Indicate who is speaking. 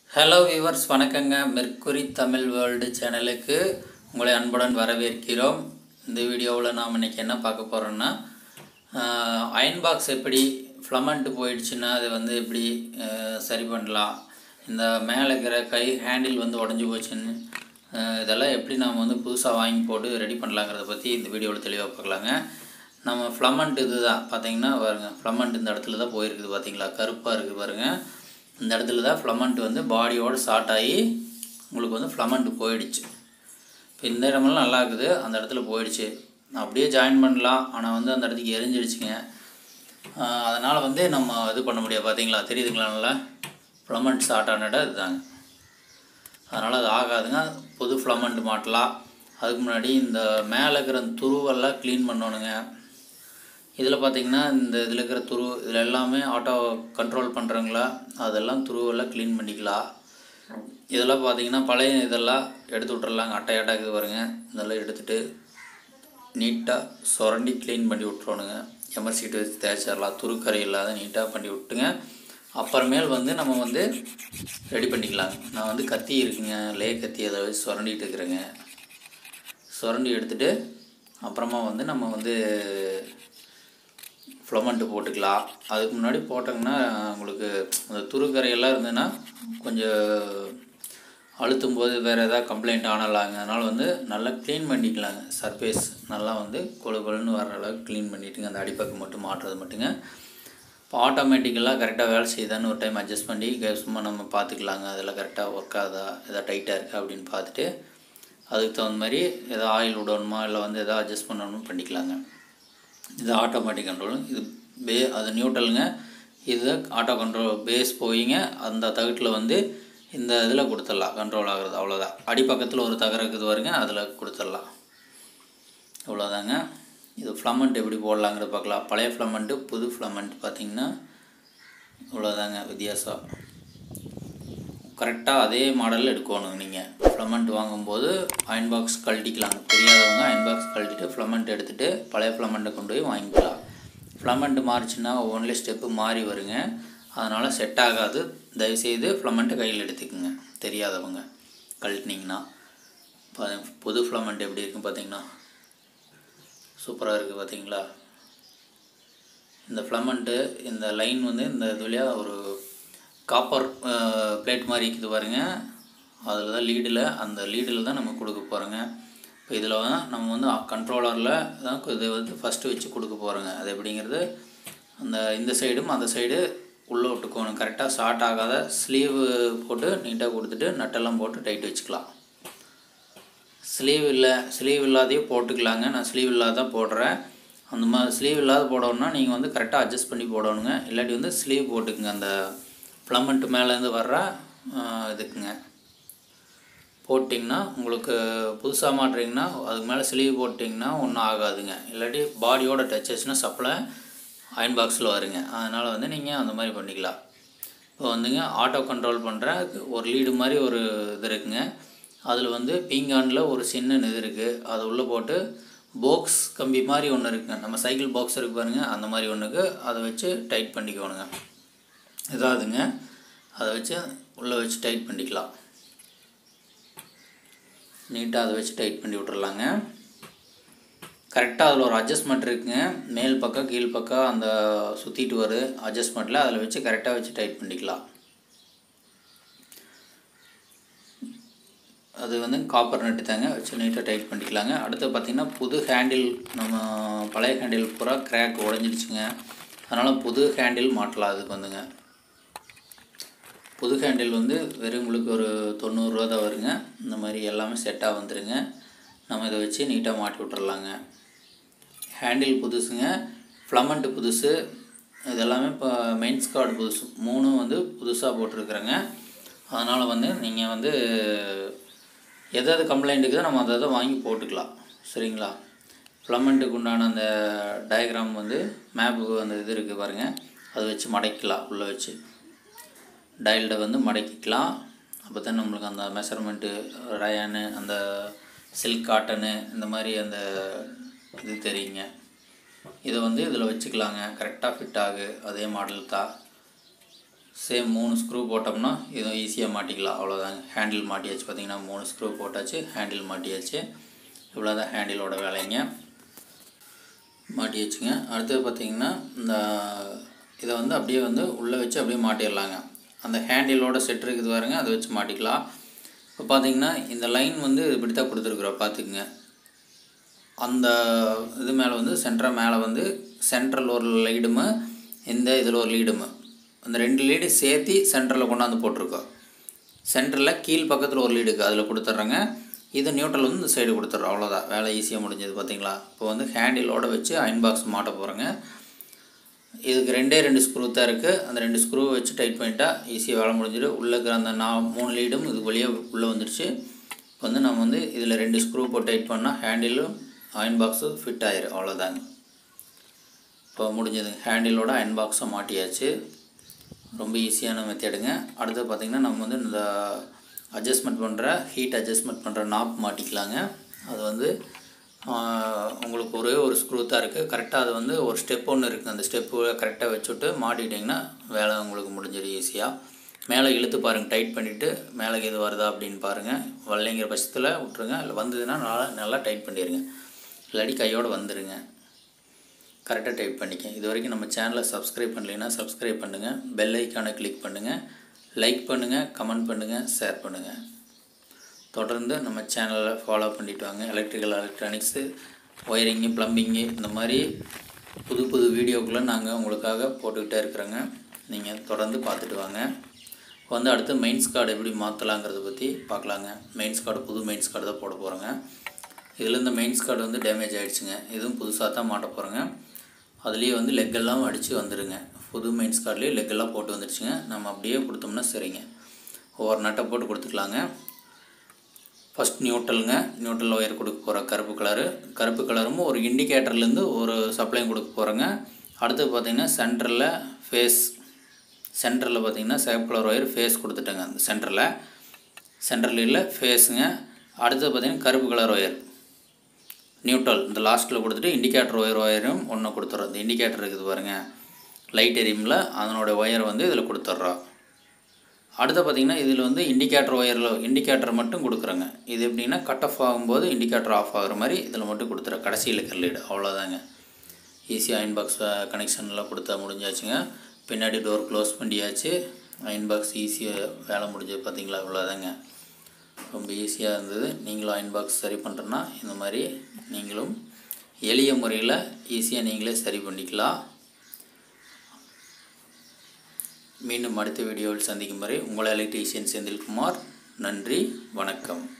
Speaker 1: Hello viewers, வணக்கங்க. Mercury Tamil World சேனலுக்கு உங்களை அன்புடன் வரவேற்கிறோம். இந்த வீடியோவில் நாம் இன்றைக்கி என்ன பார்க்க போகிறோன்னா, அயன் பாக்ஸ் எப்படி ஃப்ளமண்ட் போயிடுச்சுன்னா அது வந்து எப்படி சரி பண்ணலாம், இந்த மேலே இருக்கிற கை ஹேண்டில் வந்து உடஞ்சி போச்சுன்னு இதெல்லாம் எப்படி நாம் வந்து புதுசாக வாங்கி போட்டு ரெடி பண்ணலாங்கிறத பற்றி இந்த வீடியோவில் தெளிவாக பார்க்கலாங்க. நம்ம ஃப்ளமண்ட் இது தான் பார்த்திங்கன்னா பாருங்கள், ஃப்ளமண்ட் இந்த இடத்துல தான் போயிருக்குது பார்த்திங்களா, கருப்பாக இருக்குது பாருங்கள். இந்த இடத்துல தான் ஃப்ளமண்ட் வந்து பாடியோடு ஷார்ட் ஆகி உங்களுக்கு வந்து ஃப்ளமண்ட் போயிடுச்சு. இப்போ இந்த இடமெல்லாம் நல்லா இருக்குது, அந்த இடத்துல போயிடுச்சு. அப்படியே ஜாயின் பண்ணலாம், ஆனால் வந்து அந்த இடத்துக்கு எரிஞ்சிடுச்சுங்க. அதனால் வந்து நம்ம இது பண்ண முடியாது. பார்த்தீங்களா, தெரியுதுங்களா, நல்லா ஃப்ளமண்ட் ஷார்ட் ஆன இடம் இதுதாங்க. அதனால் அது ஆகாதுங்க. புது ஃப்ளமண்ட் மாட்டலாம். அதுக்கு முன்னாடி இந்த மேலே இருக்கிற துருவெல்லாம் க்ளீன் பண்ணணுங்க. இதில் பார்த்திங்கன்னா இந்த இதில் இருக்கிற துருவு இதில் எல்லாமே ஆட்டோ கண்ட்ரோல் பண்ணுறங்களா, அதெல்லாம் துருவெல்லாம் க்ளீன் பண்ணிக்கலாம். இதெல்லாம் பார்த்திங்கன்னா பழைய இதெல்லாம் எடுத்து விட்றலாங்க. அட்டையாட்டாக இருக்குது பாருங்கள், இதெல்லாம் எடுத்துகிட்டு நீட்டாக சுரண்டி க்ளீன் பண்ணி விட்றோணுங்க. எமர்சீட்டு வச்சு தேய்ச்சிடலாம், துருக்கரை இல்லாத நீட்டாக பண்ணி விட்டுங்க. அப்புறமேல் வந்து நம்ம வந்து ரெடி பண்ணிக்கலாங்க. நான் வந்து கத்தி இருக்குங்க, லே கத்தி, அதை வச்சு சுரண்டிகிட்டு இருக்கிறேங்க. சுரண்டி எடுத்துகிட்டு அப்புறமா வந்து நம்ம வந்து ஃப்ளமண்ட்டு போட்டுக்கலாம். அதுக்கு முன்னாடி போட்டோங்கன்னா உங்களுக்கு அந்த துருக்கரையெல்லாம் இருந்ததுன்னா கொஞ்சம் அழுத்தும் போது வேறு எதாவது கம்ப்ளைண்ட் ஆனலாங்க. அதனால் வந்து நல்லா க்ளீன் பண்ணிக்கலாங்க. சர்ஃபேஸ் நல்லா வந்து கொழுன்னு வர அளவுக்கு க்ளீன் பண்ணிவிட்டுங்க. அந்த அடிப்பக்கம் மட்டும் மாட்டுறது மட்டுங்க. இப்போ ஆட்டோமேட்டிக்கலாக கரெக்டாக வேலை செய்யுதான்னு ஒரு டைம் அட்ஜஸ்ட் பண்ணி சும்மா நம்ம பார்த்துக்கலாங்க. அதில் கரெக்டாக ஒர்க் ஆகுதா, எதாவது டைட்டாக இருக்குது அப்படின்னு பார்த்துட்டு அதுக்கு தகுந்த மாதிரி எதாவது ஆயில் விடணுமா, இல்லை வந்து எதாவது அட்ஜஸ்ட் பண்ணணும்னு பண்ணிக்கலாங்க. இது ஆட்டோமேட்டிக் கண்ட்ரோலு. இது அது நியூட்ரலுங்க. இது ஆட்டோ கண்ட்ரோல் பேஸ் போயிங்க அந்த தகட்டில் வந்து இந்த இதில் கொடுத்துடலாம், கண்ட்ரோல் ஆகிறது. அவ்வளோதான். அடிப்பக்கத்தில் ஒரு தகரம் இருக்குது பாருங்க, அதில் கொடுத்துடலாம். இவ்வளோதாங்க. இது ஃப்ளமண்ட் எப்படி போடலாங்கிறத பார்க்கலாம். பழைய ஃப்ளமண்ட்டு புது ஃப்ளமண்ட் பார்த்திங்கன்னா இவ்வளோதாங்க வித்தியாசம். கரெக்டாக அதே மாடலில் எடுக்கணும். நீங்கள் ஃப்ளமண்ட் வாங்கும்போது அயன் பாக்ஸ் கழட்டிக்கலாங்க. தெரியாதவங்க அயன் பாக்ஸ் கழட்டிட்டு ஃப்ளமண்ட் எடுத்துகிட்டு பழைய ஃப்ளமண்ட்டை கொண்டு போய் வாங்கிக்கலாம். ஃப்ளமண்ட் மாறிச்சுன்னா ஒன்லி ஸ்டெப்பு மாறி வருங்க. அதனால் செட் ஆகாது. தயவுசெய்து ஃப்ளமண்ட்டை கையில் எடுத்துக்கோங்க. தெரியாதவங்க கழட்டினீங்கன்னா. புது ஃப்ளமண்ட் எப்படி இருக்குன்னு பார்த்தீங்கன்னா சூப்பராக இருக்குது பார்த்தீங்களா. இந்த ஃப்ளமண்ட்டு இந்த லைன் வந்து இந்த இது வழியாக ஒரு காப்பர் பிளேட் மாதிரி இருக்குது பாருங்கள். அதில் தான் லீடில், அந்த லீடில் தான் நம்ம கொடுக்க போகிறோங்க. இப்போ இதில் தான் நம்ம வந்து கண்ட்ரோலரில் தான் இதை வந்து ஃபஸ்ட்டு வச்சு கொடுக்க போகிறோங்க. அது எப்படிங்கிறது இந்த சைடும் அந்த சைடு உள்ளே விட்டுக்கணும். கரெக்டாக ஷார்ட் ஆகாத ஸ்லீவு போட்டு நீட்டாக கொடுத்துட்டு நட்டெல்லாம் போட்டு டைட் வச்சுக்கலாம். ஸ்லீவ் இல்லாதையே போட்டுக்கலாங்க. நான் ஸ்லீவ் இல்லாத போடுறேன். அந்த மாதிரி ஸ்லீவ் இல்லாத போடணுன்னா நீங்கள் வந்து கரெக்டாக அட்ஜஸ்ட் பண்ணி போடணுங்க. இல்லாட்டி வந்து ஸ்லீவ் போட்டுக்குங்க. அந்த ஃப்ளமண்ட் மேலேருந்து வர்ற இதுக்குங்க போட்டிங்கன்னா உங்களுக்கு புதுசாக மாட்டுறீங்கன்னா அதுக்கு மேலே ஸ்லீவ் போட்டிங்கன்னா ஒன்றும் ஆகாதுங்க. இல்லாட்டி பாடியோட டச் ஆச்சுன்னா சப்ளை அயன் பாக்ஸில் வருங்க. அதனால் வந்து நீங்கள் அந்த மாதிரி பண்ணிக்கலாம். இப்போ வந்துங்க ஆட்டோ கண்ட்ரோல் பண்ணுற ஒரு லீடு மாதிரி ஒரு இது இருக்குங்க. அதில் வந்து பீங்கானில் ஒரு சின்ன இது இருக்குது. அது உள்ளே போட்டு பாக்ஸ் கம்பி மாதிரி ஒன்று இருக்குங்க. நம்ம சைக்கிள் பாக்ஸ் இருக்கு பாருங்கள், அந்த மாதிரி ஒன்றுக்கு அதை வச்சு டைட் பண்ணிக்கோணுங்க. இதாதுங்க, அதை வச்சு உள்ளே வச்சு டைட் பண்ணிக்கலாம். நீட்டாக அதை வச்சு டைட் பண்ணி விட்றலாங்க. கரெக்டாக அதில் ஒரு அட்ஜஸ்ட்மெண்ட் இருக்குங்க. மேல் பக்கம் கீழ் பக்கம் அந்த சுற்றிட்டு வரும் அட்ஜஸ்ட்மெண்ட்டில் அதில் வச்சு கரெக்டாக வச்சு டைட் பண்ணிக்கலாம். அது வந்து காப்பர் நட்டு தாங்க, வச்சு நீட்டாக டைட் பண்ணிக்கலாங்க. அடுத்து பார்த்திங்கன்னா புது ஹேண்டில், நம்ம பழைய ஹேண்டில் பூரா கிராக் உடஞ்சிடுச்சுங்க. அதனால் புது ஹேண்டில் மாட்டலாம். அதுக்கு வந்துங்க புது ஹேண்டில் வந்து வெறும் உங்களுக்கு ஒரு 90 ரூபா தான் வருங்க. இந்த மாதிரி எல்லாமே செட்டாக வந்துடுங்க. நம்ம இதை வச்சு நீட்டாக மாட்டி விட்றலாங்க. ஹேண்டில் புதுசுங்க, ஃப்ளமண்ட்டு புதுசு, இதெல்லாமே இப்போ மெயின்ஸ் கார்டு புதுசு, 3 வந்து புதுசாக போட்டிருக்குறேங்க. அதனால் வந்து நீங்கள் வந்து எதாவது கம்ப்ளைண்ட்டுக்கு நம்ம அதை வாங்கி போட்டுக்கலாம். சரிங்களா. ஃப்ளமண்ட்டுக்கு உண்டான அந்த டயக்ராம் வந்து மேப்புக்கு அந்த இது இருக்குது பாருங்கள், அதை வச்சு மடக்கிக்கலாம். உள்ளே வச்சு டயல்டை வந்து மடக்கிக்கலாம். அப்போ தான் நம்மளுக்கு அந்த மெஷர்மெண்ட்டு ரயானு அந்த சில்க் காட்டனு இந்த மாதிரி அந்த இது தெரியுங்க. இதை வந்து இதில் வச்சுக்கலாங்க. கரெக்டாக ஃபிட் ஆகு அதே மாடல் தான். சேம் 3 ஸ்க்ரூ போட்டோம்னா இதுவும் ஈஸியாக மாட்டிக்கலாம். அவ்வளோதாங்க. ஹேண்டில் மாட்டியாச்சு. பார்த்திங்கன்னா 3 ஸ்க்ரூ போட்டாச்சு, ஹேண்டில் மாட்டியாச்சு. இவ்வளோ தான் ஹேண்டிலோட வேலைங்க. மாட்டியாச்சுங்க. அடுத்தது பார்த்திங்கன்னா இந்த இதை வந்து அப்படியே வந்து உள்ளே வச்சு அப்படியே மாட்டிடலாங்க. அந்த ஹேண்டிலோட செட் இருக்குது பாருங்க, அதை வச்சு மாட்டிக்கலாம். இப்போ பார்த்திங்கன்னா இந்த லைன் வந்து இப்படி தான் கொடுத்துருக்குறோம் பார்த்துக்குங்க. அந்த இது மேலே வந்து சென்டராக மேலே வந்து சென்ட்ரல் ஒரு லீடுமு இந்த இதில் ஒரு லீடுமு அந்த 2 லீடு சேர்த்து சென்டரில் கொண்டாந்து போட்டிருக்கோம். சென்டரில் கீழ் பக்கத்தில் ஒரு லீடுக்கு அதில் கொடுத்துட்றேங்க. இது நியூட்ரல் வந்து இந்த சைடு கொடுத்துட்றோம். அவ்வளோதான், வேலை ஈஸியாக முடிஞ்சது. பார்த்திங்களா? இப்போ வந்து ஹேண்டிலோடு வச்சு அயன் பாக்ஸ் மாட்ட போகிறேங்க. இதுக்கு 2 ஸ்க்ரூ தான் இருக்குது. அந்த 2 ஸ்க்ரூவை வச்சு டைட் பண்ணிட்டால் ஈஸியாக வேலை முடிஞ்சிடும். உள்ளே இருக்கிற அந்த 3 லீடும் இது வழியாக உள்ளே வந்துடுச்சு. இப்போ வந்து நம்ம வந்து இதில் 2 ஸ்க்ரூ போட்டு டைட் பண்ணால் ஹேண்டிலும் அயன் பாக்ஸு ஃபிட் ஆயிரும். அவ்வளோதாங்க. இப்போ முடிஞ்சதுங்க. ஹேண்டிலோட அயன் பாக்ஸை மாட்டியாச்சு. ரொம்ப ஈஸியான மெத்தடுங்க. அடுத்து பார்த்திங்கன்னா நம்ம வந்து இந்த அட்ஜஸ்ட்மெண்ட் பண்ணுற ஹீட் அட்ஜஸ்ட்மெண்ட் பண்ணுற நாப் மாட்டிக்கலாங்க. அது வந்து உங்களுக்கு ஒரே ஒரு ஸ்க்ரூ தான் இருக்குது. கரெக்டாக அது வந்து ஒரு ஸ்டெப் ஒன்று இருக்குது. அந்த ஸ்டெப்பு கரெக்டாக வச்சுட்டு மாட்டிக்கிட்டிங்கன்னா வேலை உங்களுக்கு முடிஞ்சிடும் ஈஸியாக. மேலே இழுத்து பாருங்கள், டைட் பண்ணிவிட்டு மேலே எது வருதா அப்படின்னு பாருங்கள். வரலைங்கிற பட்சத்தில் விட்ருங்க. இல்லை வந்ததுன்னா நல்லா டைட் பண்ணிடுங்க. இல்லாட்டி கையோடு வந்துடுங்க. கரெக்டாக டைப் பண்ணிக்க. இது வரைக்கும் நம்ம சேனலை சப்ஸ்கிரைப் பண்ணலைன்னா சப்ஸ்கிரைப் பண்ணுங்கள். பெல் ஐக்கானை கிளிக் பண்ணுங்கள். லைக் பண்ணுங்கள், கமெண்ட் பண்ணுங்கள், ஷேர் பண்ணுங்கள். தொடர்ந்து நம்ம சேனலை ஃபாலோ பண்ணிட்டு வாங்க. எலக்ட்ரானிக்ஸு, ஒயரிங்கு, ப்ளம்பிங்கு இந்த மாதிரி புது வீடியோக்குள்ளே நாங்கள் உங்களுக்காக போட்டுக்கிட்டே இருக்கிறோங்க. நீங்கள் தொடர்ந்து பார்த்துட்டு வாங்க. இப்போ வந்து அடுத்து மெயின்ஸ் கார்டு எப்படி மாற்றலாங்கிறத பற்றி பார்க்கலாங்க. மெயின்ஸ் கார்டு புது மெயின்ஸ் கார்டு தான் போட போகிறோங்க. இதில் இந்த மெயின்ஸ் கார்டு வந்து டேமேஜ் ஆகிடுச்சுங்க. இதுவும் புதுசாக தான் மாட்ட போகிறோங்க. அதுலேயே வந்து லெக்கெல்லாம் அடித்து வந்துடுங்க. புது மெயின்ஸ் கார்ட்லேயே லெக்கெல்லாம் போட்டு வந்துடுச்சுங்க. நம்ம அப்படியே கொடுத்தோம்னா சரிங்க. ஒவ்வொரு நட்டை போட்டு கொடுத்துக்கலாங்க. ஃபஸ்ட் நியூட்ரலுங்க. நியூட்ரல் ஒயர் கொடுக்க போகிற கருப்பு கலரும் ஒரு இண்டிகேட்டர்லேருந்து ஒரு சப்ளையும் கொடுக்க போகிறோங்க. அடுத்து பார்த்திங்கன்னா சென்டரில் பார்த்திங்கன்னா சிவப்பு கலர் ஒயர் ஃபேஸ் கொடுத்துட்டேங்க. அந்த சென்டரில் இல்லை ஃபேஸுங்க. அடுத்து பார்த்திங்கன்னா கருப்பு கலர் ஒயர் நியூட்ரல் இந்த லாஸ்ட்டில் கொடுத்துட்டு இண்டிகேட்டர் ஒயரும் ஒன்று கொடுத்துட்றோம். இந்த இண்டிகேட்டர் இருக்குது பாருங்கள், லைட் எரியும்ல, அதனோட ஒயர் வந்து இதில் கொடுத்துட்றோம். அடுத்து பார்த்திங்கன்னா இதில் வந்து இண்டிகேட்டர் மட்டும் கொடுக்குறோங்க. இது எப்படின்னா கட் ஆஃப் ஆகும்போது இண்டிகேட்டர் ஆஃப் ஆகிற மாதிரி இதில் மட்டும் கொடுத்துறோம். கடைசியில் இருக்கிற லீடு. அவ்வளோதாங்க. ஈஸியாக அயன் பாக்ஸ் கனெக்ஷன்லாம் கொடுத்தா முடிஞ்சாச்சுங்க. பின்னாடி டோர் க்ளோஸ் பண்ணியாச்சு. அயன் பாக்ஸ் ஈஸியாக வேலை முடிஞ்சது. பார்த்திங்களா? அவ்வளோதாங்க. ரொம்ப ஈஸியாக இருந்தது. நீங்களும் அயன் பாக்ஸ் சரி பண்ணுறேன்னா இந்த மாதிரி நீங்களும் எளிய முறையில் ஈஸியாக நீங்களே சரி பண்ணிக்கலாம். மீண்டும் அடுத்த வீடியோவில் சந்திக்கும் வரை உங்கள் எலக்ட்ரீஷியன் செந்தில்குமார். நன்றி, வணக்கம்.